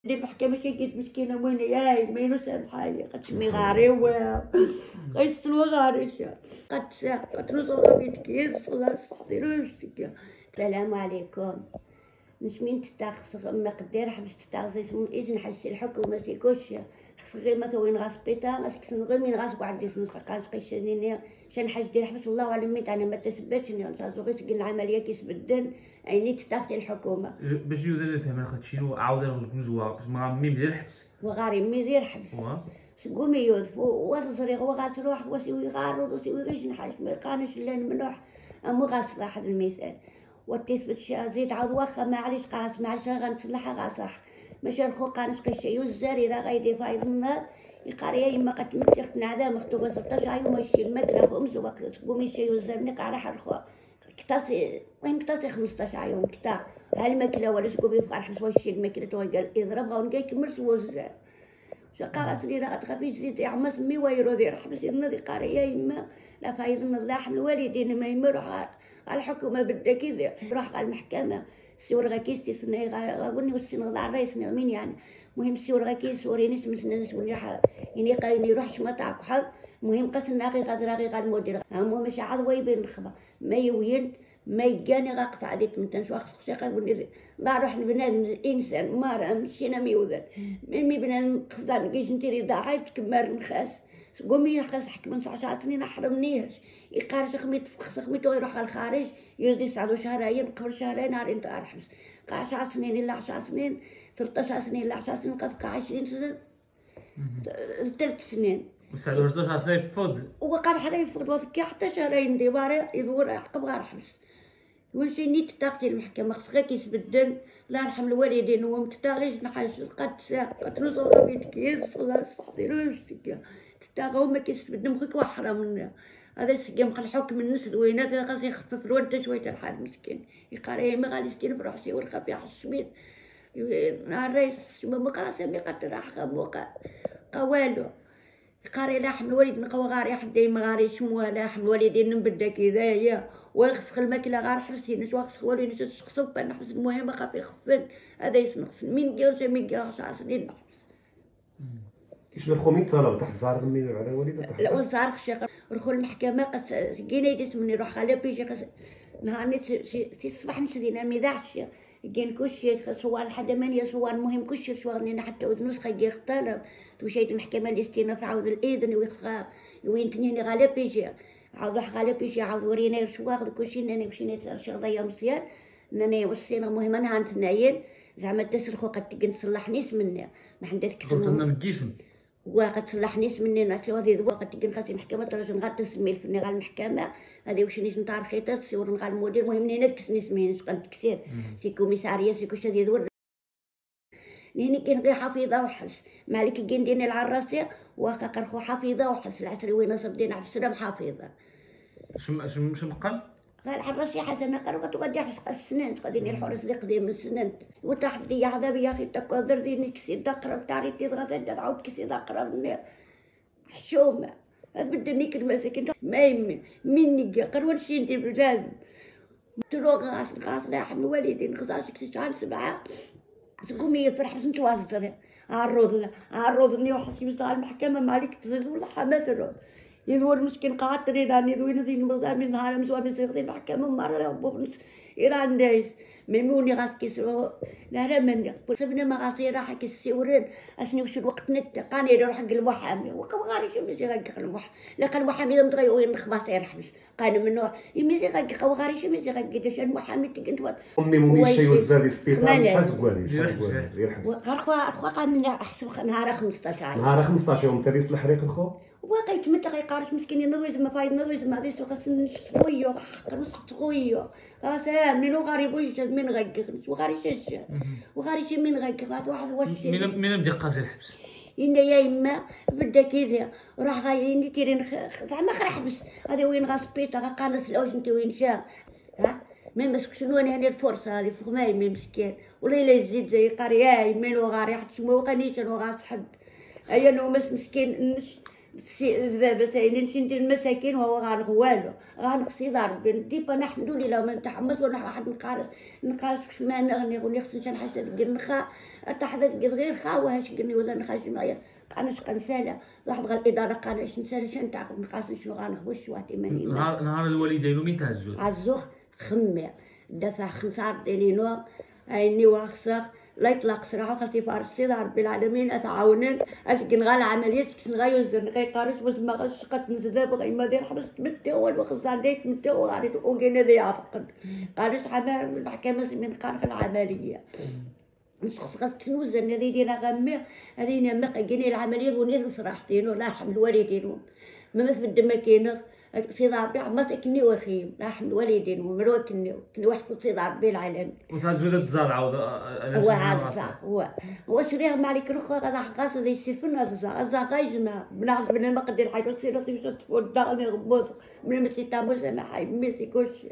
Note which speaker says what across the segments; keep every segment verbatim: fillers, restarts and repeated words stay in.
Speaker 1: دي المحكمة شقت مسكينة وين ياي مينو سامحايا قد مي غاري و قيس الوغارشة قد سا قد نصغر بيتك يصغر صحيح. السلام عليكم. مش مين تتاخص مقدار حبس تتاخص اسمه إذن حس الحكومة سيكوش خص غير ما وين غاس بيتا غاسكسن غير من غاس وعندي سنسخ قاس قيشني شان حاج دير حبس الله أعلم ميت أنا ما تثبتش إني غاسو غير تقول العملية كيسبدن أيني تتاخص الحكومة
Speaker 2: باش يودا نفهم انا خدت شنو عاود نقول زوا ما مي دير الحبس
Speaker 1: وغاري مي دير حبس قومي يوسف وصريغ وغاس روح وسوي غار وسوي غيش نحاش ما كانش لين منوح أمو غاس واحد المثال وتثبت زيد عاود واخا معليش قاس معليش غنصلحها غاصح ماشي رخو قانش قشي والزاري راه غايدي فايض النهار القريه يما قتمتخت نعذا مكتوبه ستاشر يوم ماشي المدرسه خمس وقت قومي شي والزرني قاع راح رخو كتاسي وين كتاسي خمسطاش يوم كتا هالماكله ولا شكون يفقع حبس واش الماكله تو قال يضرب غون جاي كمل سوا الزار شقا صغيره غتخافي زيد يا عمس مي ويرو دير حبس النادي قريه يما لا فايض النضاح الوالدين ما يمروا على الحكومة بدها كذا راح على المحكمة سور غاكيس تثني غاقولني والسن غضع الرئيس مين يعني مهم سور غاكيس وريني سمسنا نسوني راح يعني قايني يروح شمطعك حظ مهم قسم ناقي غاد راقي غاد المدير هم مش عاد ويبين الخبر ما يوين ما يجاني غاقطع عليك من تنش واخص شي قايل ضاع روح البنادم الانسان مارا مشينا ميوذن مي بنادم خزان كيش نتيري ضعيف تكمر الخاس قومي يخلص حكم من تسعة سنين حرمنيهش يقارش خميت خميت ويروح على الخارج يرزي سعدو شهرين قبل شهرين نهار انت ارحبس قا عشر سنين الا عشر سنين ثلاثة عشر سنين الا عشر سنين قد قا عشرين سنة ثلاث سنين
Speaker 2: وسعدو ثلاثة عشر سنة يفض
Speaker 1: وقا بحال يفض وذكي حتى شهرين ديباري يدور عقب غير حبس ونشي نيت تاختي المحكمة خص غير كيسبدل الله يرحم الوالدين هو متتاغيش نحاش قد قد نوصل بيتك يصغر صحيح تتاغو ما كيسبدل مخك وحرا منها هذا السقيم قال الحكم الناس دوينات غاسي يخفف الورده شويه الحال مسكين يقاري ما غادي يستلم في راسي والخفي حسبيت نهار الرئيس حسب ما قاسم مي قد راح خموقا قوالو يقاري لاحم الوالد نقوا غاري حدي ما غاري شموا لاحم الوالدين نبدا كذا هي ويغسخ الماكله غار حبسي نش واغسخ والو نش تخصب نحبس المهم خاف يخفن هذا يسنقص من جاوش من جاوش عسنين نحبس
Speaker 3: كيش بالخومي طلب تحت زار من على الوالده تحت
Speaker 1: لا وزار خشي رخو المحكمه قص جينا يدس من يروح على بيجي قص نهار سي الصباح نشدينا ميداعش كاين كلشي سواء لحد مانيا سواء المهم كلشي شغلنا حتى نسخه كي اختلف مشيت المحكمه الاستئناف عاود الاذن ويخا وين تنيني غالا بيجي عاود راح غالا بيجي عاود ورينا شو واخد كلشي انني مشينا شغله مزيان انني وصينا المهم انا نتنايل زعما تسرخو قد نصلح نيس منا ما عندك
Speaker 2: كنا من الجسم
Speaker 1: وقد صلحنيش مني نعطيو هذه وقت تلقى خاصي محكمة ترجع نغاد تسمي في نغال المحكمة هذه واش نيش نتاع رخيطة تصور نغال المدير المهم ني نتكس نسمي نش قد تكسير سي كوميسارية سي كوش هذه دور نيني كاين غير حفيظة وحس مالك كي ندير العراسية واخا قرخو حفيظة وحس العسري وين نصب دينا في السلام حفيظة
Speaker 2: شم شم شم قال
Speaker 1: قال الحراسي حسنا قربت وقد يحس السنين قديني الحرس اللي قديم من السنين وتحدي عذاب يا اخي تقدر ذي كسي دقرب تعرف تضغط تعاود كسي دقرب حشومه هاد بدني كلمه ساكن ما يمي مني قرون شي انت بلازم تروح غاس غاس راح من الوالدين خصاش كسي شحال سبعه تقومي يفرح باش نتواصل عالروض عالروضني وحسي مسال المحكمه مالك تزيد ولا حماس يدور مسكين قاعد تري راني دوين زين مزار من نهار مسوا من سيغتي المحكمة مرة بوبنس إيران دايس ميموني غاس كيسرو لا لا من سبنا ما غاسي راح كيسورين أسني وش الوقت نت قاني يروح حق المحامي وكم غاري شو مزي غاق المح لكن المحامي يوم تغير وين خباص يرحبس قال منه يمزي غاق قو غاري شو مزي غاق قداش المحامي تقنت وات
Speaker 3: أمي موني شي وزاري سبيطار مش حاسقواني مش حاسقواني يرحبس
Speaker 1: غرخوا غرخوا قال أحسب نهار خمسطاش
Speaker 3: نهار خمسطاش يوم تدي يصلح ريق الخو
Speaker 1: وقيت متى قارش مسكين نرويز ما فايد نرويز ما ديسو خاص نشويو خاص تخويو خاص منو غريب ويش من غيق وغاري شش وغاري شي من غيق فات واحد واش
Speaker 2: من من بدي قاصي الحبس
Speaker 1: إن يا إما بدا كذا راح غايني كيرين زعما خرا حبس هذا وين غاس بيتا قانص الاوش انت وين شا ها ما مسك شنو انا هنا الفرصه هذه فوق ما يمي مسكين ولا الا يزيد زي قريه يمين وغاري حد شنو غانيش انا غاس حد ايا نو مس مسكين بابا ساينين شندير المساكين وهو غنغوالو غنغسي ضربي ديبا الحمد لله ما نتحمس ولا واحد نقارس نقارس باش ما نغني وني خصني شي حاجه تقول نخا تحت تقول غير خا واش قلني ولا نخرج معايا انا شقا نسالة واحد غير الاداره قال اش نسالة شنو تاع نقاس شنو غنغوش واتي ماني
Speaker 2: نهار نهار الوالدين ومين تهزوه
Speaker 1: عزوخ خمير دفع خمسة دينينو عيني واخسر لا يطلق صراحة خاصي فارسي رب العالمين أتعاونن أسكن غا العملية سكن غا يوزن غي قارش بس ما غاش قد نزداب غي ما دير حبس تمتي هو الوقت ديك تمتي وغادي وكاين ذي عفقد قارش حما المحكمة من قارخ العملية مش خص خاص تنوزن هذي دينا غمي هذي نمق كاين العملية ونير فرحتين الله يرحم الوالدين ما مثل الدم كاينه سيد ربي عمرت كني وخيم لا يرحم الوالدين ومرو كني كني واحد سيد ربي العالمين
Speaker 2: وتاجر الزرع عاود
Speaker 1: هو هذا هو هو شريه مالك رخ هذا حقاس زي السفن هذا هذا غايجنا بناخذ من ما قدر حاجه تصير تصير تفوت داغني غبوس من مسي تابوس ما حي ميسي كلشي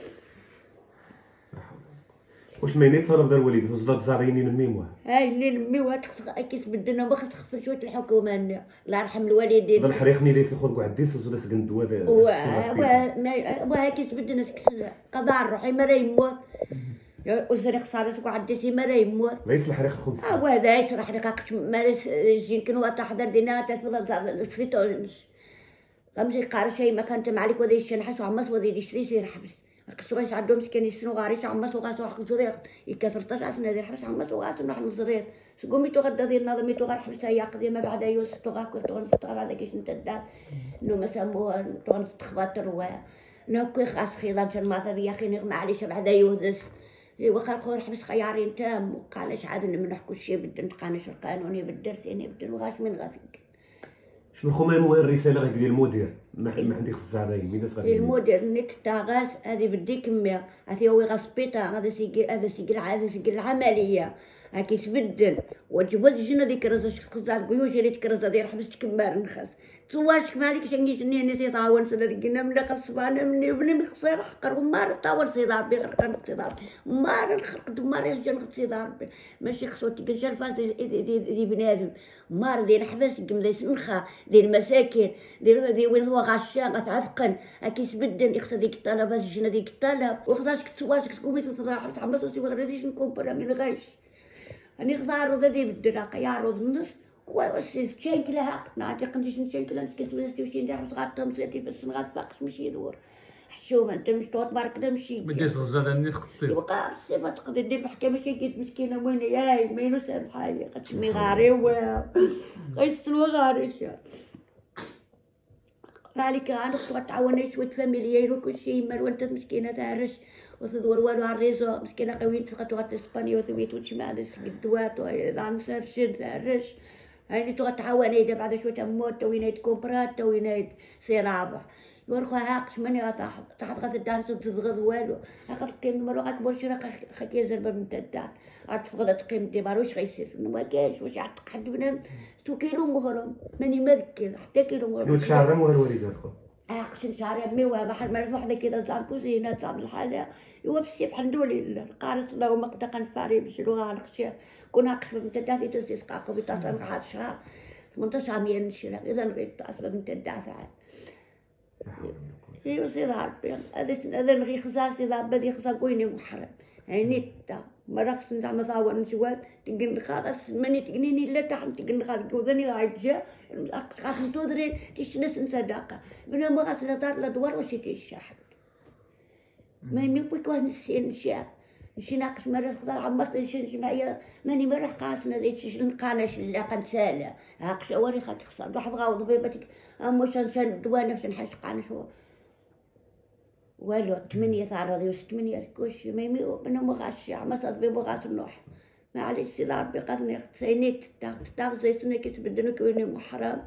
Speaker 3: واش ما ينيت راه الوالد وزاد زاريني نميموه
Speaker 1: هاي اللي نميوها تخص كيس بدنا ما خص تخفل شويه الحكومه الله يرحم الوالدين
Speaker 3: هذا الحريقني ليس ياخذ كاع ديس ولا سكن دوا
Speaker 1: و و كيس بدنا سكسل قضاء روحي ما يموت وزري خسارة كاع ديسي ما يموت
Speaker 3: ليس الحريق الخمس
Speaker 1: اه هذا يصير حريقه ما يجي كنوا تحضر دينا تفضل سفيتو غمشي قاري شي ما كانت معلك وذي الشنحس وعمس وذي يشري سير حبس كسوغيش عندهم مسكين يسنو غاريش عمس وغاس واحد زريق يكثرتاش عسنا دير حبس عمس وغاس نحن زريق سقومي تو غدا دير نظمي تو غير حبس هي قضيه ما بعد يوس تو غاكو تو نستغ بعد كيش نتدات انه ما سموها تو نستخبطر و نكو خاص خيضان شن ما ثبي يا اخي نغمى عليش بعد يوهدس وخلقوا حبس خيارين تام وقالش عاد من نحكو شي بدن تقانش القانوني بالدرسيني بدن وغاش من غاسك
Speaker 3: شنو خوما المهم الرساله غير ديال المدير ما عندي خص عليا ميناس غادي
Speaker 1: المدير نيت تاغاس هذه بدي كميه هذه هو غاسبيطا هذا سيجي هذا سيجي هذا سيجي العمليه هاكي سبدل وجبت جنا ذيك رزا خزا القيوش اللي تكرزا دير حبس تكمار نخاس تواش مالك شنجي شني نسي طاون سنه دينا من قصبانه مني ابني مخسر حقر ومار طاول صدار بغير صدار مار الخلق مار يجن صدار ماشي خصوتي كنشر فاز دي بنادم مار دير حبس قمليس نخا دير مساكن دير دي وين هو غشا غتعثقن اكي سبدن يخص ديك الطلب جنا ديك الطلب وخصاش تواش تقومي تفضل حبس عمس وسي ولا ريش نكومبر من غايش اني خضارو ذي بالدراقه يعرض النص وشي شنكلها نعطي قمتيش نشنكلها نسكت ولا ستي وشي ندير صغار تمسيتي بس نغاد فاقش ماشي يدور حشومه انت مش تبارك الله ماشي
Speaker 2: ما ديرش غزاله مني تقطي
Speaker 1: وقع الصفه تقضي دير محكمه شي كيت مسكينه وين ياي مينو سامحاي قتمي غاري و غيسلو غاري شا ذلك انا كنت تعاوني شويه فاميليا وكل شيء مر وانت مسكينه تعرش وتدور والو على الريزو مسكينه قويه تغطوات اسبانيا وثويت وشي ما هذا الدوات لانسر شد تعرش هاني تو تعاوني دا بعد شويه تموت وينيت كومبرات وينيت سي رابح يورخو هاقش ماني غتحط تحت غاد الدان تزغد والو هاك تقيم مرو غاك بول شي راه خاكي زربه من تدات غتفقد تقيم ديبار واش غيصير ما كاينش واش يعتق حد بنادم تو كيلو مغرم ماني مذكر حتى كيلو مغرم
Speaker 3: نوت شعر مو الوالد اخو
Speaker 1: عاقش شعر امي وها بحال مرات وحده كذا تاع الكوزينه تاع الحاله هو بالسيف الحمد لله قارص الله ما قد قنفاري بشروها نخشى كنا عقش من تداتي تسيس قاقو بتصل واحد شهر ثمنطاش عامية نشرا اذا نغيت اصلا من تدع ساعات سي وسي ربي هذا هذا نغي خزاس اذا بدي خزا كويني محرم يعني تا مرخص زعما صاور نشوال تقن خاص ماني تقنيني لا تحم تقن خاص كوذني غايجا خاص نتودرين تيش ناس نصدقه بنا ما غاس لا دار لا دوار واش تيشاحد ما يمكن واحد نسين شاب نشي ناقش مرة خذ عمصت نشي معايا ماني مرة قاسنا ذي نقانش لا قنسالة هاكش وري خاك خسر واحد غاوض بيبتك أمو شان شان دوانة شان حاش قانش هو والو ثمانية تعرض يوس ثمانية كوش ما يميو بنا مغاش عمصت بيبو غاس النوح معليش سي ربي قاضني سينيت تاغ زي سنة كيس بدنا كوني محرم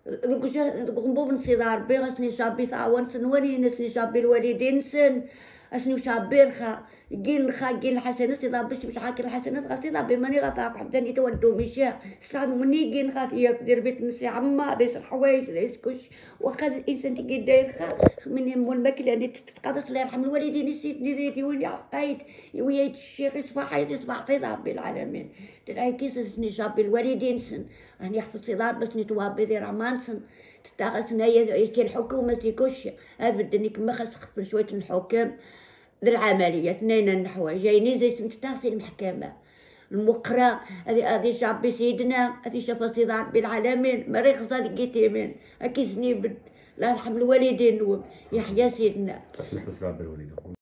Speaker 1: ذوك غنبوب نسي ربي غسني شابي تعاون سن ولي نسني شابي الوالدين سن أسني وشابين خا جين خا جين الحسنة سيدا بس مش حاكي الحسنة غا سيدا بماني غاثاك حبدان يتودو مشا سعد مني جين خا ثياب دير بيت نسي عما ديس الحوايج ديس كش وخذ الإنسان تجي داير خا من يمو الماكلة اللي تتقدس الله يرحم الوالدين نسيت نريد يولي عقايد ويا الشيخ يصبح يصبح سيدا رب العالمين تدعي كيس سني شاب الوالدين سن أن يحفظ سيدات بس نتوابي ذي رمان سن تتاغسنا يجي الحكومة تيكوش هذا بدني كما خسخ في شوية الحكام ذي العملية اثنين النحو جايني زي سنت تاغسي المحكمة المقرى هذه هذه شعب سيدنا هذه شاف سيد رب العالمين مريخ صادق يتيمين أكيسني بد لا يرحم الوالدين يحيى سيدنا.
Speaker 3: اسمح لي بالوالدين.